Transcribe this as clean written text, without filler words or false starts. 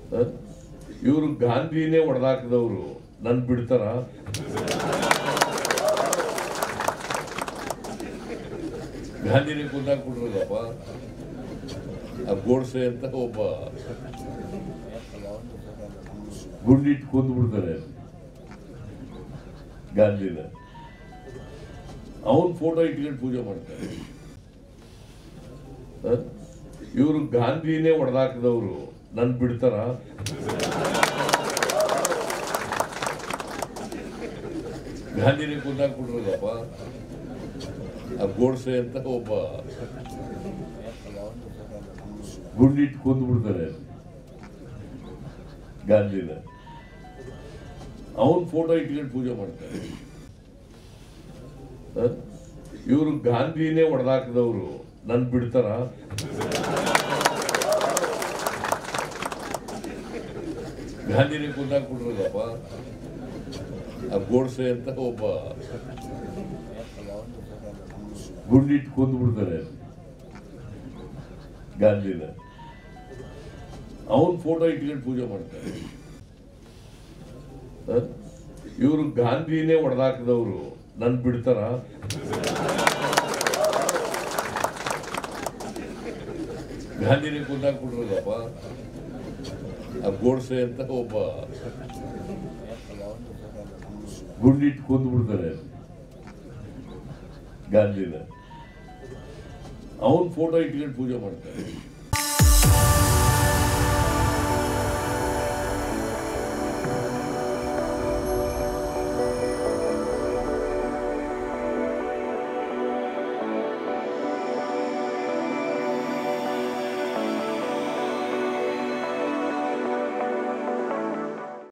ಇವರು ಗಾಂಧಿನೇ ಹೊಡೆದಾಕಿದವರು ನನ್ ಬಿಡ್ತಾರ? ಗಾಂಧಿನೇ ಕೊಂದಾಕ್ಬಿಟ್ರಲ್ಲಪ್ಪ. ಆ ಗೋಡ್ಸೆ ಅಂತ ಒಬ್ಬ ಗುಂಡಿಟ್ಟು ಕೊಂದ್ಬಿಡ್ತಾನೆ ಗಾಂಧಿನ. ಅವನ್ ಫೋಟೋ ಇಟ್ಕೊಂಡು ಪೂಜೆ ಮಾಡ್ತಾರೆ. ಇವರು ಗಾಂಧಿನೇ ಹೊಡೆದಾಕಿದವರು ನನ್ ಬಿಡ್ತಾರ? ಗಾಂಧಿನೇ ಕೊಂದಾಕ್ಬಿಟ್ರಲ್ಲಪ್ಪ. ಆ ಗೋಡ್ಸೆ ಅಂತ ಒಬ್ಬ ಗುಂಡಿಟ್ಟು ಕೊಂದ್ಬಿಡ್ತಾನೆ ಗಾಂಧಿನ. ಅವನ್ ಫೋಟೋ ಇಟ್ಕೊಂಡು ಪೂಜೆ ಮಾಡ್ತಾರೆ. ಇವರು ಗಾಂಧಿನೇ ಹೊಡೆದಾಕಿದವರು ನನ್ ಬಿಡ್ತಾರ? ಗಾಂಧಿನೇ ಕೊಂದಾಕ್ಬಿಟ್ರಲ್ಲಪ್ಪ. ಆ ಗೋಡ್ಸೆ ಅಂತ ಒಬ್ಬ ಗುಂಡಿಟ್ಟು ಕೊಂದ್ಬಿಡ್ತಾನೆ ಗಾಂಧಿನ. ಅವನ್ ಫೋಟೋ ಇಟ್ಕೊಂಡು ಪೂಜೆ ಮಾಡ್ತಾರೆ. ಇವರು ಗಾಂಧಿನೇ ಹೊಡೆದಾಕಿದವರು ನನ್ ಬಿಡ್ತಾರ? ಗಾಂಧಿನೇ ಕೊಂದಾಕ್ಬಿಟ್ರಲ್ಲಪ್ಪ. ಆ ಗೋಡ್ಸೆ ಅಂತ ಒಬ್ಬ ಗುಂಡಿಟ್ಟು ಕೊಂದ್ಬಿಡ್ತಾನೆ ಗಾಂಧಿನ. ಅವನ್ ಫೋಟೋ ಇಟ್ಕೊಂಡು ಪೂಜೆ ಮಾಡ್ತಾರೆ.